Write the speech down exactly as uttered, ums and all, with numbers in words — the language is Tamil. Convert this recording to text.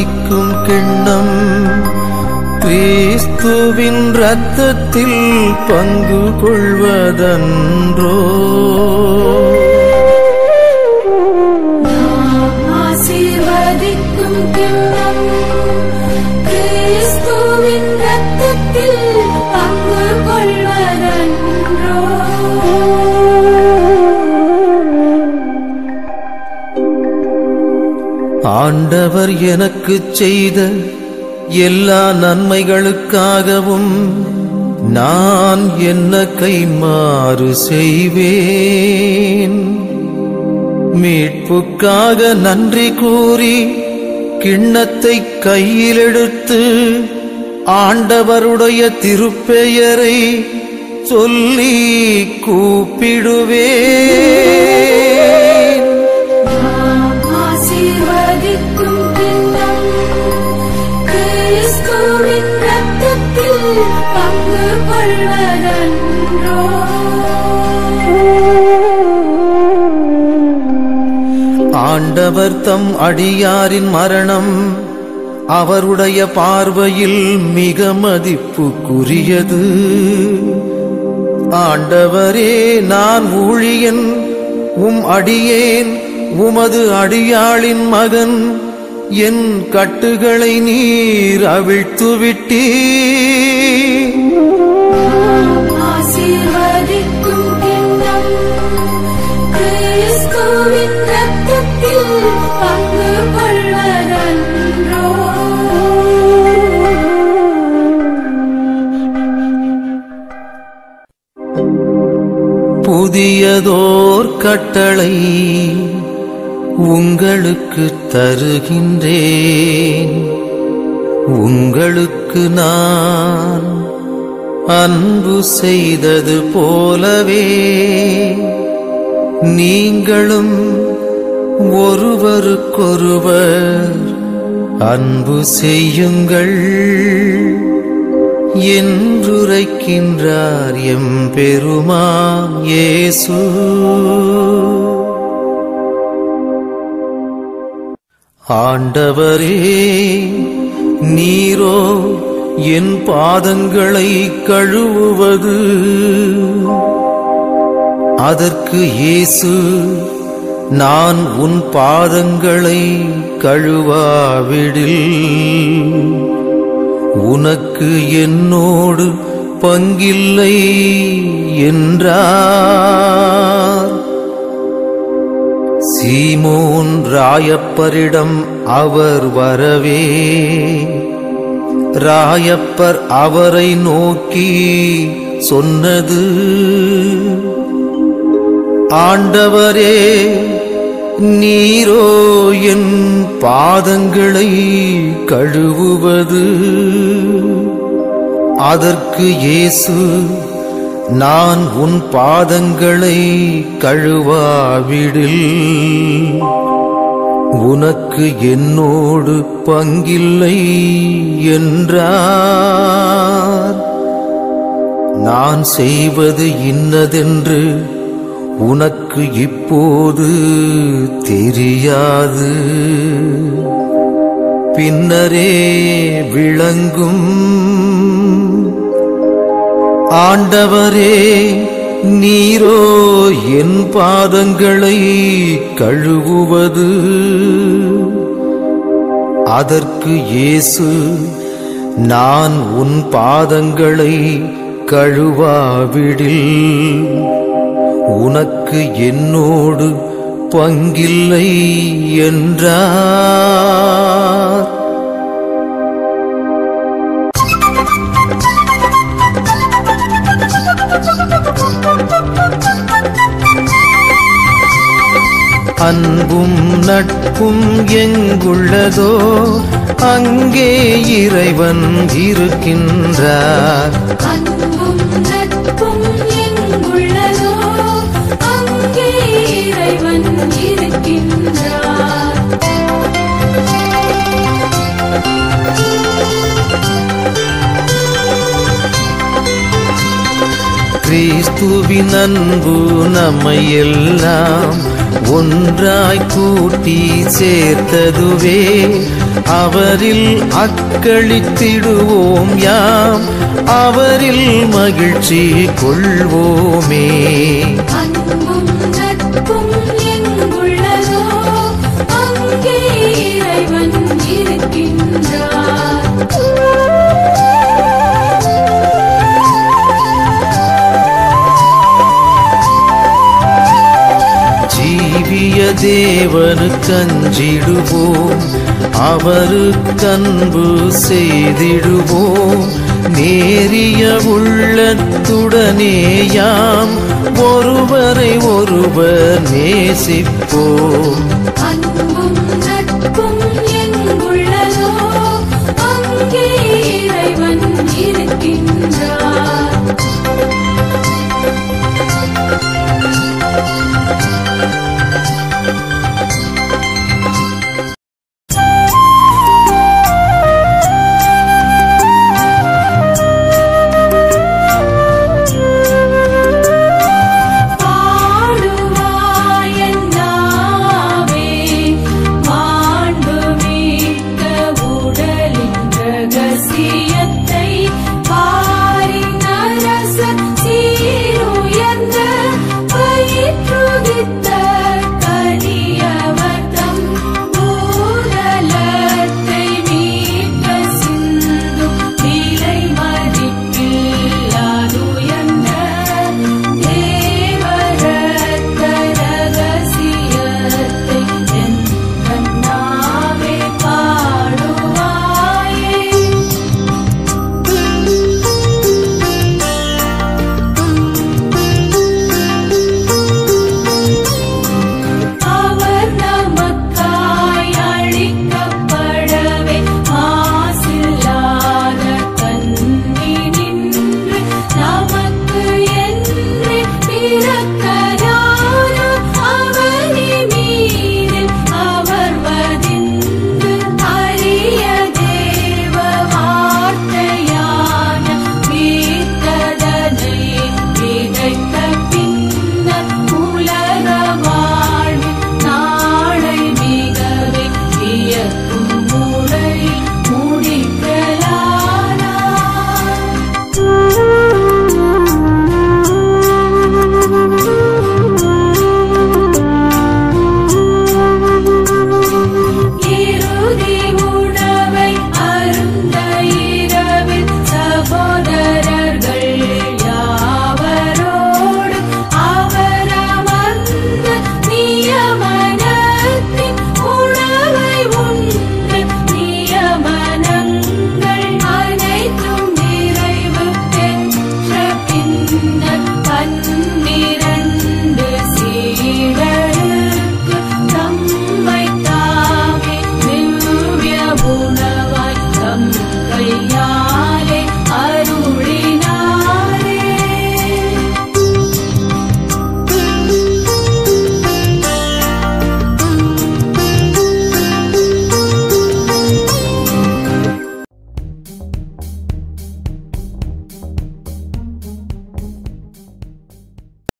ஆசீர்வதிக்கும் கிண்ணம் கிறிஸ்துவின் இரத்தத்தில் பங்கு கொள்வதன்றோ. ஆசீர்வதிக்கும் கிண்ணம் கிறிஸ்துவின் இரத்தத்தில் பங்கு கொள்வதன்றோ. ஆண்டவர் எனக்கு செய்த எல்லா நன்மைகளுக்காகவும் நான் என்ன கைமாறு செய்வேன்? மீட்புக்காக நன்றி கூறி கிண்ணத்தை கையில் எடுத்து ஆண்டவருடைய திருப்பெயரை சொல்லி கூப்பிடுவேன். ஆசீர்வதிக்கும் கிண்ணம் கிறிஸ்துவின் இரத்தத்தில் பங்கு கொள்வதன்றோ. ஆண்டவர் தம் அடியாரின் மரணம் அவருடைய பார்வையில் மிக மதிப்புக்குரியது. ஆண்டவரே, நான் ஊழியன், உம் அடியேன், உமது அடியாளின் மகன். என் கட்டுகளை நீர் அவிழ்த்துவிட்டீர். ஆசீர்வதிக்கும் கிண்ணம் கிறிஸ்துவின் இரத்தத்தில் பங்கு கொள்வதன்றோ. புதியதோர் கட்டளை உங்களுக்கு தருகின்றேன். உங்களுக்கு நான் அன்பு செய்தது போலவே நீங்களும் ஒருவருக்கொருவர் அன்பு செய்யுங்கள் என்றுரைக்கின்றார் எம் பெருமான் இயேசு. ஆண்டவரே, நீரோ என் பாதங்களை கழுவுவது. அதற்கு இயேசு, நான் உன் பாதங்களை கழுவாவிடில் உனக்கு என்னோடு பங்கில்லை என்றார். சீமோன் ராயப்பரிடம் அவர் வரவே ராயப்பர் அவரை நோக்கி சொன்னது, ஆண்டவரே, நீரோ என் பாதங்களை கழுவுவது. அதற்கு இயேசு, நான் உன் பாதங்களை கழுவாவிடில் உனக்கு என்னோடு பங்கில்லை என்றார். நான் செய்வது இன்னதென்று உனக்கு இப்போது தெரியாது, பின்னரே விளங்கும். ஆண்டவரே, நீரோ என் பாதங்களை கழுவுவது. அதற்கு இயேசு, நான் உன் பாதங்களை கழுவாவிடில் உனக்கு என்னோடு பங்கில்லை என்றார். அன்பும் நட்பும் எங்குள்ளதோ அங்கே இறைவன் இருக்கின்றார். அன்பும் நட்பும் எங்குள்ளதோ அங்கே இறைவன் இருக்கின்றார். கிறிஸ்துவின் அன்பு நம்மை எல்லாம் ஒன்றாய் கூட்டி சேர்த்ததுவே. அவரில் அக்களித்திடுவோம் யாம், அவரில் மகிழ்ச்சி கொள்வோமே. அன்பும் நட்பும் எங்குள்ளதோ அங்கே இறைவன் இருக்கின்றார். ஜீவிய தேவனுக்கு அஞ்சிடுவோம், அவருக்கன்பு செய்திடுவோம். நேரிய உள்ளத்துடனே யாம் ஒருவரை ஒருவர் நேசிப்போம்.